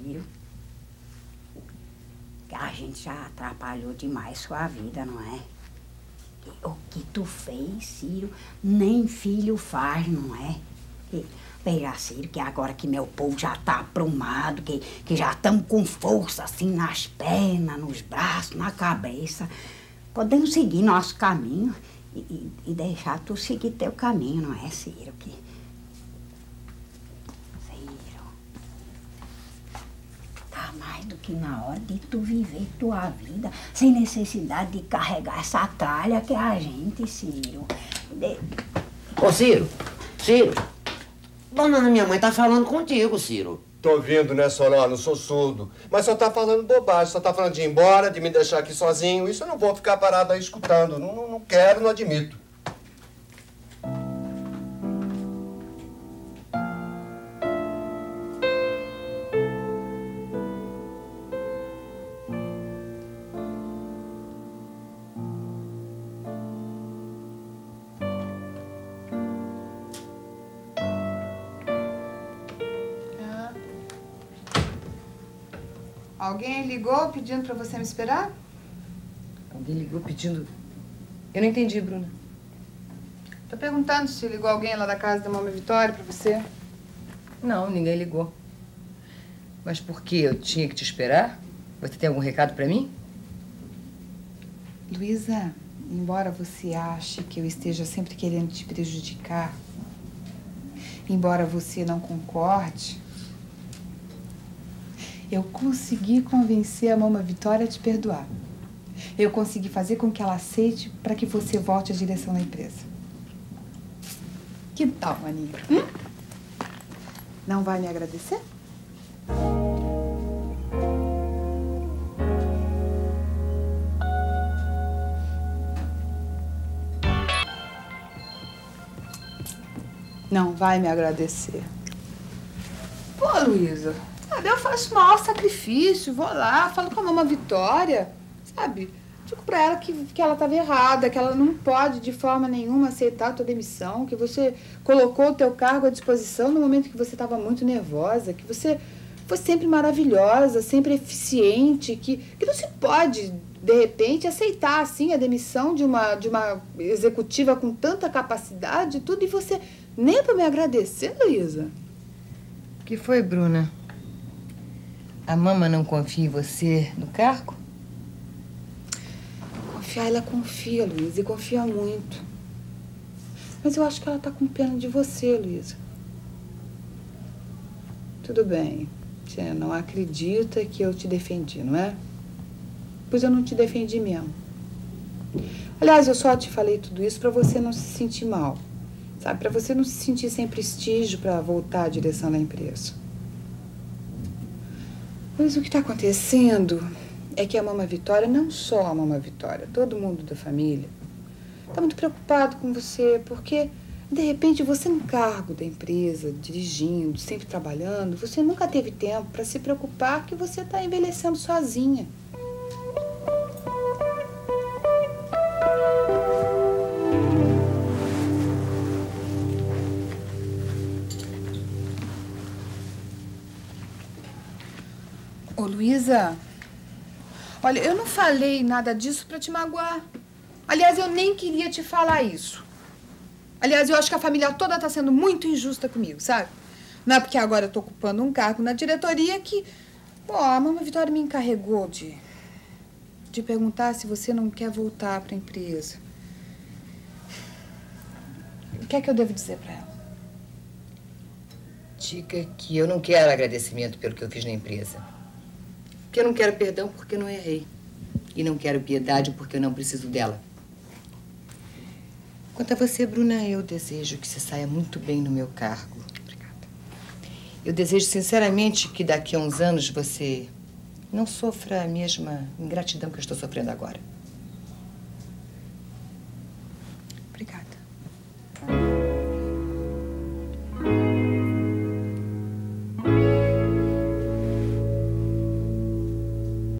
Ciro. Que a gente já atrapalhou demais sua vida, não é? O que tu fez, Ciro, nem filho faz, não é? Veja, Ciro, que agora que meu povo já tá aprumado, que já estamos com força assim nas pernas, nos braços, na cabeça, podemos seguir nosso caminho e deixar tu seguir teu caminho, não é, Ciro? Ciro, tá mais do que na hora de tu viver tua vida sem necessidade de carregar essa tralha que é a gente, Ciro. Ô, Ciro, Ciro. Dona minha mãe tá falando contigo, Ciro. Tô ouvindo, né, Soró? Não sou surdo. Mas só tá falando bobagem, só tá falando de ir embora, de me deixar aqui sozinho. Isso eu não vou ficar parado aí escutando. Não quero, não admito. Alguém ligou pedindo pra você me esperar? Alguém ligou pedindo... Eu não entendi, Bruna. Tô perguntando se ligou alguém lá da casa da Mamãe Vitória pra você. Não, ninguém ligou. Mas por que eu tinha que te esperar? Você tem algum recado pra mim? Luísa, embora você ache que eu esteja sempre querendo te prejudicar, embora você não concorde, eu consegui convencer a Mamãe Vitória a te perdoar. Eu consegui fazer com que ela aceite para que você volte à direção da empresa. Que tal, maninha? Não vai me agradecer? Não vai me agradecer. Pô, Luísa, sabe, eu faço o maior sacrifício, vou lá, falo com a Mamãe Vitória, sabe? Digo pra ela que ela estava errada, que ela não pode de forma nenhuma aceitar a tua demissão, que você colocou o teu cargo à disposição no momento que você estava muito nervosa, que você foi sempre maravilhosa, sempre eficiente, que não se pode, de repente, aceitar, assim, a demissão de uma executiva com tanta capacidade e tudo, e você nem para me agradecer, Luísa. O que foi, Bruna? A mama não confia em você no cargo? Confiar, ela confia, Luísa, e confia muito. Mas eu acho que ela tá com pena de você, Luísa. Tudo bem. Você não acredita que eu te defendi, não é? Pois eu não te defendi mesmo. Aliás, eu só te falei tudo isso pra você não se sentir mal. Sabe? Pra você não se sentir sem prestígio pra voltar à direção da empresa. Mas o que tá acontecendo é que a Mamãe Vitória, não só a Mamãe Vitória, todo mundo da família, tá muito preocupado com você, porque, de repente, você no cargo da empresa, dirigindo, sempre trabalhando, você nunca teve tempo para se preocupar que você tá envelhecendo sozinha. Ô, Luísa, olha, eu não falei nada disso pra te magoar. Aliás, eu nem queria te falar isso. Aliás, eu acho que a família toda tá sendo muito injusta comigo, sabe? Não é porque agora eu tô ocupando um cargo na diretoria que... Pô, a Mamãe Vitória me encarregou de perguntar se você não quer voltar pra empresa. O que é que eu devo dizer pra ela? Diga que eu não quero agradecimento pelo que eu fiz na empresa. Que eu não quero perdão porque eu não errei. E não quero piedade porque eu não preciso dela. Quanto a você, Bruna, eu desejo que você saia muito bem no meu cargo. Obrigada. Eu desejo sinceramente que daqui a uns anos você não sofra a mesma ingratidão que eu estou sofrendo agora. Obrigada.